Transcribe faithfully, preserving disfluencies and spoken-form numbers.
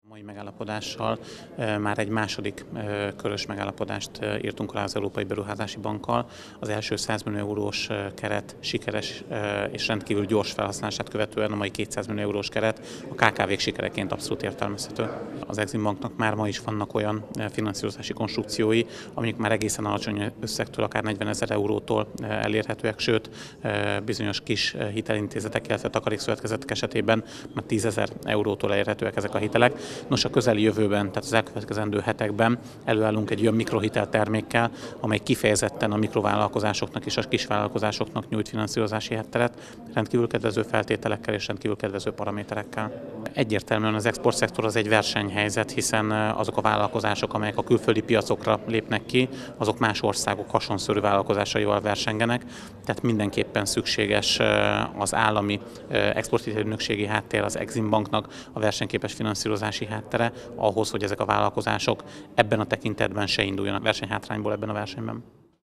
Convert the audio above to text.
A mai megállapodással már egy második körös megállapodást írtunk alá az Európai Beruházási Bankkal. Az első száz millió eurós keret sikeres és rendkívül gyors felhasználását követően a mai kétszáz millió eurós keret a ká ká vék sikereként abszolút értelmezhető. Az Exim Banknak már ma is vannak olyan finanszírozási konstrukciói, amik már egészen alacsony összegtől, akár negyvenezer eurótól elérhetőek, sőt bizonyos kis hitelintézetek, illetve takarékszövetkezetek esetében már tízezer eurótól elérhetőek ezek a hitelek. Nos, a közeli jövőben, tehát az elkövetkezendő hetekben előállunk egy olyan mikrohitel termékkel, amely kifejezetten a mikrovállalkozásoknak és a kisvállalkozásoknak nyújt finanszírozási hátteret, rendkívül kedvező feltételekkel és rendkívül kedvező paraméterekkel. Egyértelműen az exportszektor az egy versenyhelyzet, hiszen azok a vállalkozások, amelyek a külföldi piacokra lépnek ki, azok más országok hasonszörű vállalkozásaival versengenek, tehát mindenképpen szükséges az állami exporthitelügynökségi háttér, az Exim Banknak a versenyképes finanszírozási háttere ahhoz, hogy ezek a vállalkozások ebben a tekintetben se induljanak versenyhátrányból ebben a versenyben.